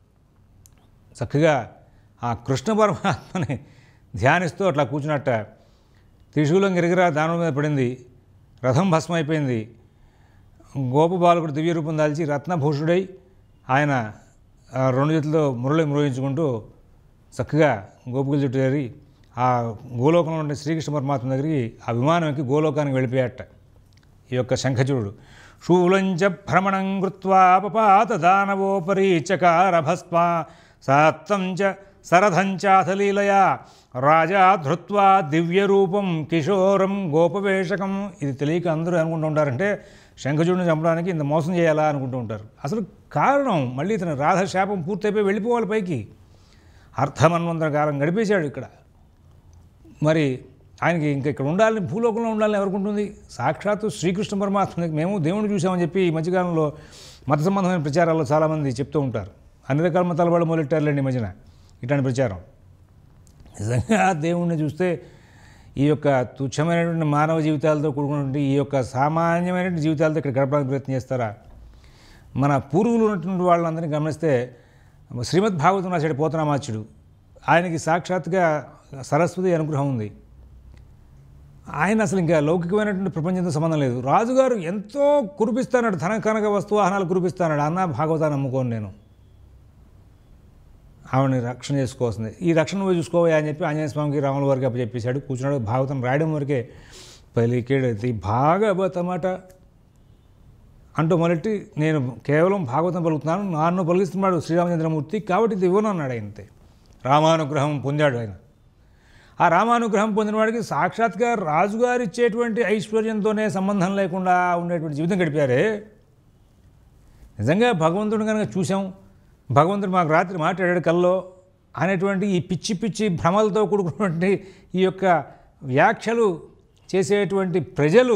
చక్కగా ఆ కృష్ణ పరమాత్మని ధ్యానిస్తూ అట్లా కూర్చున్నట్ట త్రిశూలం గిరిగిరా దానం మీద పడింది. రథం భస్మం అయిపోయింది. గోపబాలకుడు దివ్య రూపం దాల్చి రత్నభూషుడై ఆయన రెండు చేతులతో మురళి మురళించుకుంటూ చక్కగా గోపికల చుట్టూ చేరి ఆ గోలోకంలో ఉండే శ్రీకృష్ణ పరమాత్మ దగ్గరికి ఆ విమానం ఎక్కి గోలోకానికి వెళ్ళిపోయాట ఈ యొక్క శంఖచూడు. శూలంచ భ్రమణం కృత్వా పపాత దానవోపరి చకార భస్మా సాత్తంచ సరథంచాథలీలయా రాజా ధృత్వా దివ్యరూపం కిశోరం గోపవేషకం. ఇది తెలియక అందరూ అనుకుంటూ ఉంటారంటే శంఖచూడుని చంపడానికి ఇంత మోసం చేయాలా అనుకుంటూ ఉంటారు. అసలు కారణం మళ్ళీ ఇతను రాధశాపం పూర్తయిపోయి వెళ్ళిపోవాలి పైకి. అర్ధమన్వంతర కాలం గడిపేశాడు ఇక్కడ. మరి ఆయనకి ఇంకా ఇక్కడ ఉండాలని, భూలోకంలో ఉండాలని ఎవరుకుంటుంది? సాక్షాత్తు శ్రీకృష్ణ పరమాత్మ. మేము దేవుడిని చూసామని చెప్పి ఈ మధ్యకాలంలో మత సంబంధమైన ప్రచారాల్లో చాలామంది చెప్తూ ఉంటారు. అన్ని రకాల మతాల వాళ్ళు మొదలెట్టారులేండి ఈ మధ్యన ఇట్లాంటి ప్రచారం. నిజంగా దేవుణ్ణి చూస్తే ఈ యొక్క తుచ్చమైనటువంటి మానవ జీవితాలతో కూడుకున్నటువంటి ఈ యొక్క సామాన్యమైనటువంటి జీవితాలతో ఇక్కడ గడపడానికి ప్రయత్నం చేస్తారా? మన పూర్వులు ఉన్నటువంటి వాళ్ళందరినీ గమనిస్తే శ్రీమద్ భాగవతం రాశాడు పోతనామాచ్యుడు. ఆయనకి సాక్షాత్గా సరస్వతి అనుగ్రహం ఉంది. ఆయన అసలు ఇంకా లౌకికమైనటువంటి ప్రపంచంతో సంబంధం లేదు. రాజుగారు ఎంతో కురిపిస్తాడు, ధన కనక వస్తువాహనాలు కురిపిస్తాడు. అన్న భాగవతాన్ని నమ్ముకోను నేను, ఆవిడని రక్షణ చేసుకోవాల్సింది. ఈ రక్షణ పోయి చూసుకోవా అని చెప్పి ఆంజనేయ స్వామికి రాముల వారికి అప్పచెప్పేశాడు. కూర్చున్నాడు. భాగవతం రాయడం వరకే పలికేడది భాగవతమట అంటూ మొదటి నేను కేవలం భాగవతం పలుకుతున్నాను, నాన్ను పలికిస్తున్నాడు శ్రీరామచంద్రమూర్తి, కాబట్టి ఇది ఇవ్వను అన్నాడు. ఆయనంతే రామానుగ్రహం పొందాడు ఆయన. ఆ రామానుగ్రహం పొందిన వాడికి సాక్షాత్గా రాజుగారు ఇచ్చేటువంటి ఐశ్వర్యంతోనే సంబంధం లేకుండా ఉండేటువంటి జీవితం గడిపారే. నిజంగా భగవంతుడు కనుక చూసాం, భగవంతుడు మాకు రాత్రి మాట్లాడాడు కల్లో అనేటువంటి ఈ పిచ్చి పిచ్చి భ్రమలతో కూడుకున్నటువంటి ఈ యొక్క వ్యాఖ్యలు చేసేటువంటి ప్రజలు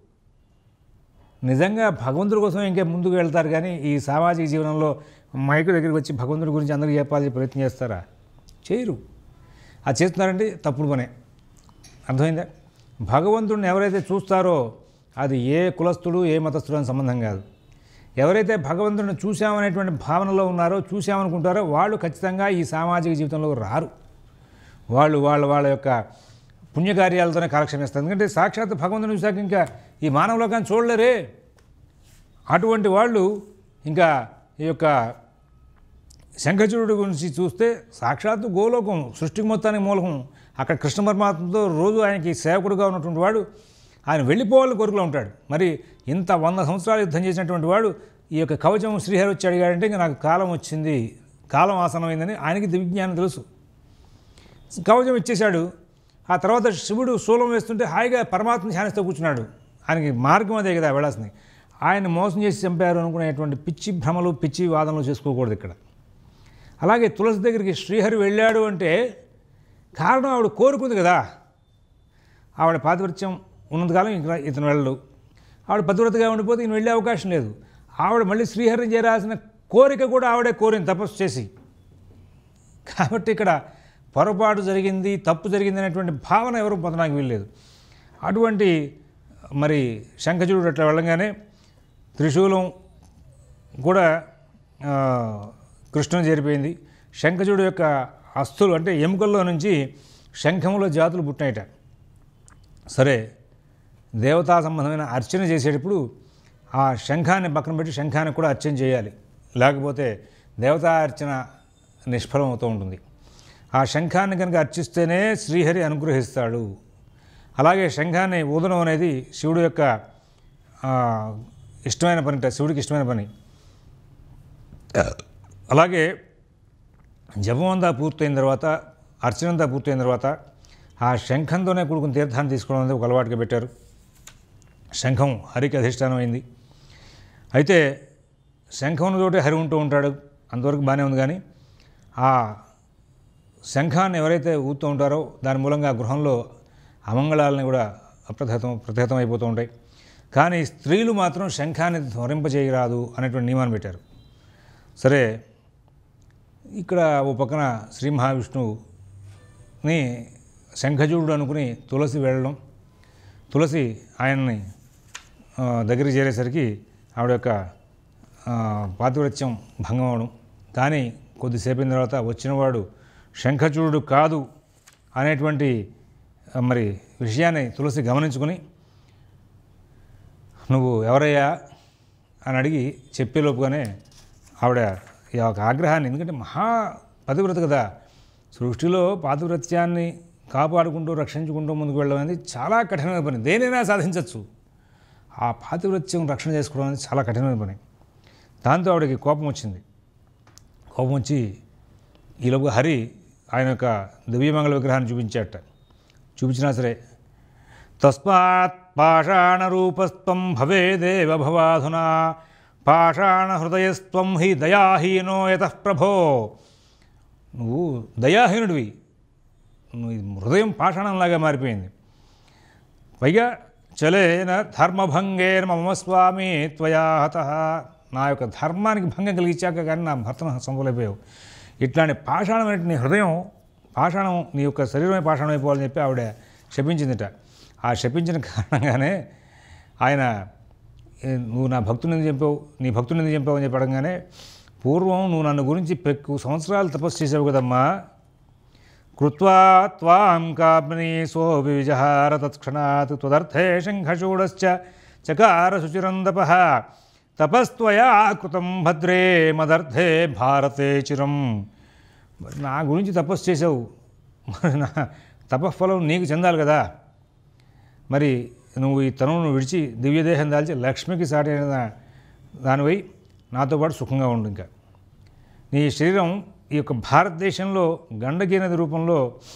నిజంగా భగవంతుడి కోసం ఇంకే ముందుకు వెళ్తారు కానీ ఈ సామాజిక జీవనంలో మైకు దగ్గరికి వచ్చి భగవంతుడి గురించి అందరికీ చెప్పాలని ప్రయత్నం చేస్తారా? చేయరు. అది చేస్తున్నారంటే తప్పుడు పనే. అర్థమైందా? భగవంతుడిని ఎవరైతే చూస్తారో అది ఏ కులస్తుడు ఏ మతస్థుడు అని సంబంధం కాదు. ఎవరైతే భగవంతుడిని చూసామనేటువంటి భావనలో ఉన్నారో, చూసామనుకుంటారో వాళ్ళు ఖచ్చితంగా ఈ సామాజిక జీవితంలో రారు. వాళ్ళు వాళ్ళ వాళ్ళ యొక్క పుణ్యకార్యాలతోనే కాలక్షేపం చేస్తారు. ఎందుకంటే సాక్షాత్ భగవంతుని చూశాక ఇంకా ఈ మానవ లోకాన్ని చూడలేరే. అటువంటి వాళ్ళు ఇంకా ఈ యొక్క శంఖచూడు గురించి చూస్తే సాక్షాత్తు గోలోకం, సృష్టికి మొత్తానికి మూలకం, అక్కడ కృష్ణ పరమాత్మతో రోజు ఆయనకి సేవకుడుగా ఉన్నటువంటి వాడు ఆయన వెళ్ళిపోవాలని కోరికలో ఉంటాడు. మరి ఇంత వంద సంవత్సరాలు యుద్ధం చేసినటువంటి వాడు ఈ యొక్క కవచం శ్రీహరి వచ్చి అడిగాడంటే ఇంకా నాకు కాలం వచ్చింది, కాలం ఆసనమైందని ఆయనకి దివ్యజ్ఞానం తెలుసు. కవచం ఇచ్చేశాడు. ఆ తర్వాత శివుడు శూలం వేస్తుంటే హాయిగా పరమాత్మ ధ్యానిస్తూ కూర్చున్నాడు. ఆయనకి మార్గం అదే కదా వెళ్ళాల్సింది. ఆయన మోసం చేసి చంపారు అనుకునేటువంటి పిచ్చి భ్రమలు, పిచ్చి వాదనలు చేసుకోకూడదు ఇక్కడ. అలాగే తులసి దగ్గరికి శ్రీహరి వెళ్ళాడు అంటే కారణం ఆవిడ కోరుకుంది కదా. ఆవిడ పాతివృత్యం ఉన్నంతకాలం ఇంకా ఇతను వెళ్ళడు. ఆవిడ పతివ్రతగా ఉండిపోతే ఈయన వెళ్ళే అవకాశం లేదు. ఆవిడ మళ్ళీ శ్రీహరిని చేరాల్సిన కోరిక కూడా ఆవిడే కోరింది తపస్సు చేసి. కాబట్టి ఇక్కడ పొరపాటు జరిగింది, తప్పు జరిగింది అనేటువంటి భావన ఎవరు పొందడానికి వీల్లేదు. అటువంటి మరి శంఖచూడు అట్లా వెళ్ళంగానే త్రిశూలం కూడా కృష్ణుని చేరిపోయింది. శంఖచూడు యొక్క అస్థులు అంటే ఎముకల్లో నుంచి శంఖములో జాతులు పుట్టినాయట. సరే, దేవతా సంబంధమైన అర్చన చేసేటప్పుడు ఆ శంఖాన్ని పక్కన పెట్టి శంఖానికి కూడా అర్చన చేయాలి. లేకపోతే దేవతా అర్చన నిష్ఫలం అవుతూ ఉంటుంది. ఆ శంఖాన్ని కనుక అర్చిస్తేనే శ్రీహరి అనుగ్రహిస్తాడు. అలాగే శంఖాన్ని ఊదడం అనేది శివుడు యొక్క ఇష్టమైన పని, శివుడికి ఇష్టమైన పని. అలాగే జపం అంతా పూర్తయిన తర్వాత, అర్చన అంతా పూర్తయిన తర్వాత ఆ శంఖంతోనే కూడుకుని తీర్థాన్ని తీసుకోవడం అనేది ఒక అలవాటుగా పెట్టారు. శంఖం హరికి అధిష్టానం అయింది. అయితే శంఖం తోటి హరి ఉంటూ ఉంటాడు, అంతవరకు బాగానే ఉంది. కానీ ఆ శంఖాన్ని ఎవరైతే ఊతూ ఉంటారో దాని మూలంగా గృహంలో అమంగళాలని కూడా అప్రతిహతం ప్రతిహతం అయిపోతూ ఉంటాయి. కానీ స్త్రీలు మాత్రం శంఖాన్ని ధ్వరింపజేయరాదు అనేటువంటి నియమాన్ని పెట్టారు. సరే, ఇక్కడ ఓ పక్కన శ్రీ మహావిష్ణువుని శంఖజూడు అనుకుని తులసి వెళ్ళడం, తులసి ఆయన్ని దగ్గరికి చేరేసరికి ఆవిడ యొక్క పాతివ్రత్యం భంగం అవడం. కానీ కొద్దిసేపు తర్వాత వచ్చినవాడు శంఖచూడు కాదు అనేటువంటి మరి విషయాన్ని తులసి గమనించుకొని, నువ్వు ఎవరయ్యా అని అడిగి చెప్పేలోపుగానే ఆవిడ ఈ యొక్క ఆగ్రహాన్ని, ఎందుకంటే మహా పతివ్రత కదా, సృష్టిలో పాతివ్రత్యాన్ని కాపాడుకుంటూ రక్షించుకుంటూ ముందుకు వెళ్ళడం అనేది చాలా కఠినమైన పని. దేనైనా సాధించవచ్చు, ఆ పాతివ్రత్యం రక్షణ చేసుకోవడం అనేది చాలా కఠినమైన పని. దాంతో ఆవిడకి కోపం వచ్చింది. కోపం వచ్చి ఈలోపు హరి ఆయన యొక్క దివ్యమంగళ విగ్రహాన్ని చూపించాట. చూపించినా సరే, తస్మాత్ పాషాణ రూపస్త్వం భవేదేవ భవాధునా పాషాణ హృదయస్త్వం హి దయాహీనో యతః ప్రభో. నువ్వు దయాహీనుడివి, హృదయం పాషాణంలాగా మారిపోయింది. పైగా చలేన ధర్మభంగేన మమ స్వామి త్వయా హతః, నా యొక్క ధర్మానికి భంగం కలిగించాక కానీ నా భర్తను సంపలేకపోయావు. ఇట్లాంటి పాషాణమైన నీ హృదయం పాషాణం, నీ యొక్క శరీరమే పాషాణం అయిపోవాలని చెప్పి ఆవిడ శపించిందిట. ఆ శపించిన కారణంగానే ఆయన, నువ్వు నా భక్తుని ఎందుకు చంపావు, నీ భక్తుని ఎందుకు చంపావు అని చెప్పి అడగానే, పూర్వం నువ్వు నన్ను గురించి పెక్కు సంవత్సరాలు తపస్సు చేసావు కదమ్మా, కృత్వా త్వాం కామ్ని సోపి విజహార తత్క్షణాత్ త్వదర్థే శంఖచూడశ్చ చకార శుచిరందపః తపస్త్వయా కృతం భద్రే మదర్థే భారతే చిరం. మరి నా గురించి తపస్సు చేసావు, మరి నా తపఫలం నీకు చెందాలి కదా. మరి నువ్వు ఈ తనువును విడిచి దివ్యదేహం దాల్చి లక్ష్మికి సాటి అయిన దానివై నాతో పాటు సుఖంగా ఉండు. ఇంకా నీ శరీరం ఈ యొక్క భారతదేశంలో గండకీ నది రూపంలో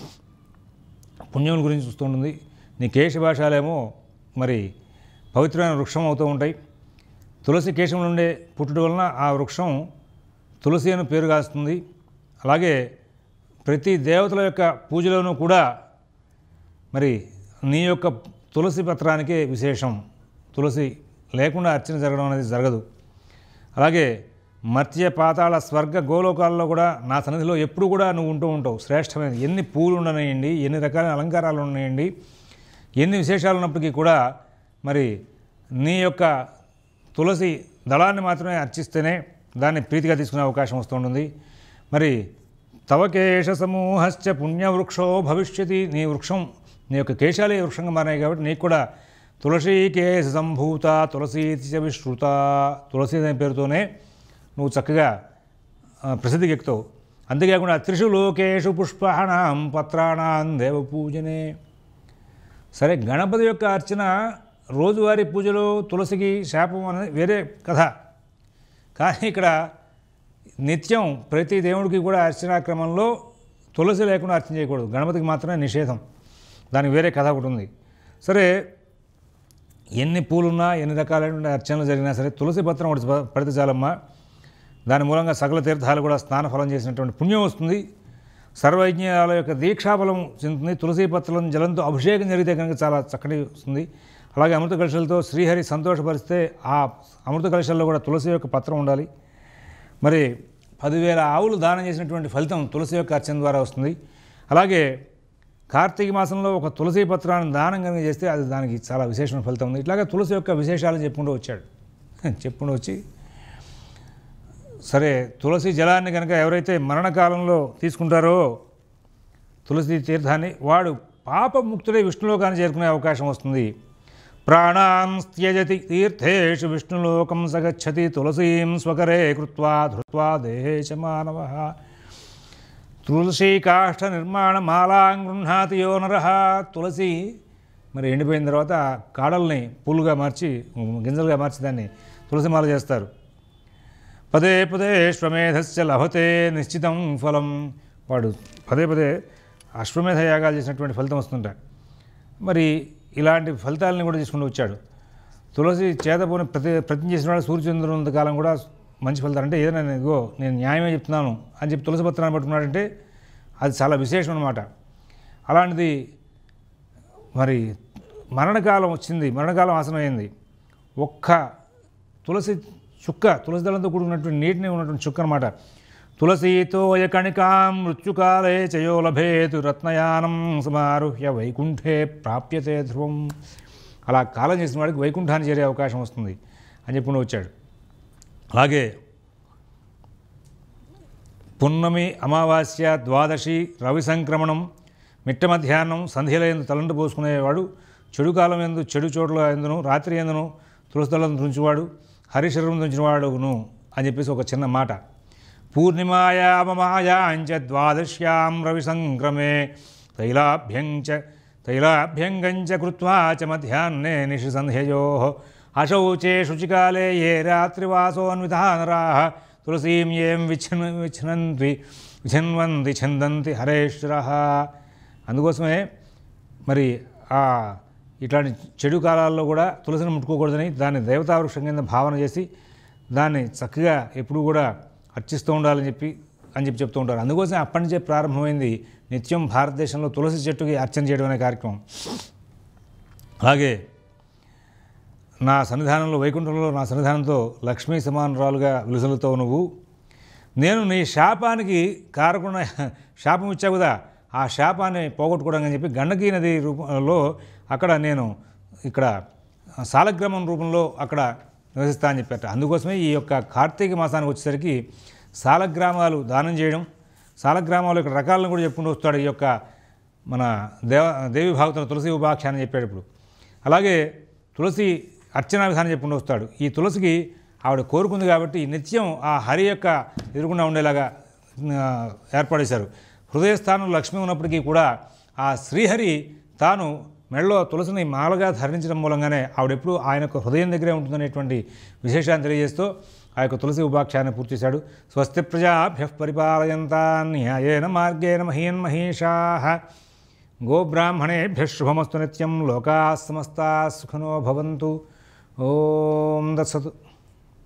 పుణ్యముల గురించి చూస్తూ ఉంటుంది. నీ కేశభాషాలేమో మరి పవిత్రమైన వృక్షం అవుతూ ఉంటాయి. తులసి కేశం నుండే పుట్టుట వలన ఆ వృక్షం తులసి అని పేరు కాస్తుంది. అలాగే ప్రతి దేవతల యొక్క పూజలోనూ కూడా మరి నీ యొక్క తులసి పత్రానికే విశేషం. తులసి లేకుండా అర్చన జరగడం అనేది జరగదు. అలాగే మర్త్య పాతాళ స్వర్గ గోలోకాల్లో కూడా నా సన్నిధిలో ఎప్పుడు కూడా నువ్వు ఉంటూ ఉంటావు. శ్రేష్టమైనది, ఎన్ని పూలు ఉండనియండి, ఎన్ని రకాల అలంకారాలు ఉన్నాయండి, ఎన్ని విశేషాలు ఉన్నప్పటికీ కూడా మరి నీ యొక్క తులసి దళాన్ని మాత్రమే అర్చిస్తేనే దాన్ని ప్రీతిగా తీసుకునే అవకాశం వస్తుంటుంది. మరి తవకేశ సమూహశ్చ పుణ్యవృక్షో భవిష్యతి, నీ వృక్షం, నీ యొక్క కేశాలే వృక్షంగా మారాయి కాబట్టి నీకు కూడా తులసీకేశ సంభూత తులసీతి చ విశ్రుత, తులసి అనే పేరుతోనే నువ్వు చక్కగా ప్రసిద్ధికి ఎక్కుతావు. అంతేకాకుండా త్రిషు లోకేషు పుష్పాణం పత్రాణం దేవపూజనే. సరే, గణపతి యొక్క అర్చన రోజువారీ పూజలో తులసికి శాపం అనేది వేరే కథ. కానీ ఇక్కడ నిత్యం ప్రతి దేవుడికి కూడా అర్చనా క్రమంలో తులసి లేకుండా అర్చన చేయకూడదు. గణపతికి మాత్రమే నిషేధం. దానికి వేరే కథ ఒకటి ఉంది. సరే, ఎన్ని పూలున్నా ఎన్ని రకాలైన అర్చనలు జరిగినా సరే తులసి పత్రం ఒకటి పడితే చాలమ్మా. దాని మూలంగా సకల తీర్థాలు కూడా స్నానఫలం చేసినటువంటి పుణ్యం వస్తుంది. సర్వయజ్ఞాల యొక్క దీక్షాఫలం చెందుతుంది. తులసి పత్రం జలంతో అభిషేకం జరిగితే కనుక చాలా చక్కటి వస్తుంది. అలాగే అమృత కలశాలతో శ్రీహరి సంతోషపరిస్తే ఆ అమృత కలశాల్లో కూడా తులసి యొక్క పత్రం ఉండాలి. మరి పదివేల ఆవులు దానం చేసినటువంటి ఫలితం తులసి యొక్క అర్చన ద్వారా వస్తుంది. అలాగే కార్తీక మాసంలో ఒక తులసి పత్రాన్ని దానం కనుక చేస్తే అది దానికి చాలా విశేషమైన ఫలితం ఉంది. ఇట్లాగే తులసి యొక్క విశేషాలను చెప్పుకుంటూ వచ్చాడు. చెప్పుకుంటూ వచ్చి సరే, తులసి జలాన్ని కనుక ఎవరైతే మరణకాలంలో తీసుకుంటారో తులసి తీర్థాన్ని, వాడు పాపముక్తుడై విష్ణులోకాన్ని చేరుకునే అవకాశం వస్తుంది. ప్రాణాన్ త్యజతి తీర్థేషు విష్ణులోకం సగచ్చతి తులసీం స్వకరే కృత్వా ధృత్వా దేహే చ మానవః తులసీ కాష్ఠ నిర్మాణ మాలాం గృహ్ణాతి యో నరః. తులసి మరి ఎండిపోయిన తర్వాత కాడల్ని పూలుగా మార్చి గింజలుగా మార్చి దాన్ని తులసి మాల చేస్తారు. పదే పదే అశ్వమేధస్య లభతే నిశ్చితం ఫలం. వాడు పదే పదే అశ్వమేధ యాగాలు చేసినటువంటి ఫలితం వస్తుంటాయి. మరి ఇలాంటి ఫలితాలని కూడా తీసుకుంటూ వచ్చాడు. తులసి చేతపోని ప్రతి ప్రతిజ్ఞ చేసిన వాడు సూర్యచంద్రునంత కాలం కూడా మంచి ఫలితాలు. అంటే ఏదైనా నేను ఇగో నేను న్యాయమే చెప్తున్నాను అని చెప్పి తులసి పత్రాన్ని పట్టుకున్నాడంటే అది చాలా విశేషం అన్నమాట. అలాంటిది మరి మరణకాలం వచ్చింది, మరణకాలం ఆసనమైంది. ఒక్క తులసి చుక్క, తులసి దళంతో కూడుకున్నటువంటి నీటిని ఉన్నటువంటి చుక్క అనమాట. తులసీతో యకణికాం మృత్యుకాలే చయో లభేతు రత్నయానం సమారుహ్య వైకుంఠే ప్రాప్యతే ధ్రువం. అలా కాలం చేసిన వాడికి వైకుంఠాన్ని చేరే అవకాశం వస్తుంది అని చెప్పుకుంటూ వచ్చాడు. అలాగే పున్నమి, అమావాస్య, ద్వాదశి, రవి సంక్రమణం, మిట్ట మధ్యాహ్నం, సంధ్యలందు తలంటు పోసుకునేవాడు, చెడు కాలం ఎందు చెడు చోట్ల ఎందును, రాత్రి ఎందును తులసి దళం తుంచివాడు, హరిశరం తుంచినవాడును అని చెప్పేసి ఒక చిన్న మాట. పూర్ణిమాయామమాయాంచ ద్వాదశ్యాం రవి సంక్రమే తైలాభ్యంచ తైలాభ్యంగంచ కృత్వా చ మధ్యాహ్నే నిశి సంధ్యయో అశౌచే శుచికాలే ఏ రాత్రివాసోన్వితా నరాః తులసీం ఏం విచ్ఛన్ విచ్ఛనంతి విఛన్వంతి ఛందంతి హరేశ్వరః. అందుకోసమే మరి ఆ ఇట్లాంటి చెడు కాలాల్లో కూడా తులసిని ముట్టుకోకూడదని దాన్ని దేవతావృక్షం కింద భావన చేసి దాన్ని చక్కగా ఎప్పుడు కూడా అర్చిస్తూ ఉండాలని చెప్పి అని చెప్పి చెప్తూ ఉంటారు. అందుకోసం అప్పటి నుంచే ప్రారంభమైంది నిత్యం భారతదేశంలో తులసి చెట్టుకి అర్చన చేయడం అనే కార్యక్రమం. అలాగే నా సన్నిధానంలో, వైకుంఠంలో నా సన్నిధానంతో లక్ష్మీ సమానురాలుగా విలుసలుతో నువ్వు, నేను నీ శాపానికి కారకుండా శాపం ఇచ్చావు కదా, ఆ శాపాన్ని పోగొట్టుకోవడం అని చెప్పి గండకీ నది రూపంలో అక్కడ నేను ఇక్కడ సాలగ్రామం రూపంలో అక్కడ నివసిస్తా అని చెప్పారట. అందుకోసమే ఈ యొక్క కార్తీక మాసానికి వచ్చేసరికి సాలగ్రామాలు దానం చేయడం, సాలగ్రామాల యొక్క రకాలను కూడా చెప్పుకుంటూ వస్తాడు ఈ యొక్క మన దేవ దేవి భాగవతంలో తులసి ఉపాఖ్యానం చెప్పేటప్పుడు. అలాగే తులసి అర్చనా విధానం చెప్పుకుంటూ వస్తాడు. ఈ తులసికి ఆవిడ కోరుకుంది కాబట్టి నిత్యం ఆ హరి యొక్క ఎదురుకుండా ఉండేలాగా ఏర్పడేశారు. హృదయస్థానంలో లక్ష్మి ఉన్నప్పటికీ కూడా ఆ శ్రీహరి తాను మెడలో తులసిని మాలగా ధరించడం మూలంగానే ఆవిడెప్పుడు ఆయన యొక్క హృదయం దగ్గరే ఉంటుందనేటువంటి విశేషాన్ని తెలియజేస్తూ ఆ యొక్క తులసి ఉపాఖ్యాన్ని పూర్తి చేశాడు. స్వస్తి ప్రజాభ్యః పరిపాలయంతాన్ న్యాయేన మార్గేణ మహీన్ మహేషాః గోబ్రాహ్మణేభ్యః శుభమస్తు నిత్యం లోకాః సమస్తాః సుఖినో భవంతు. ఓం దత్సతు.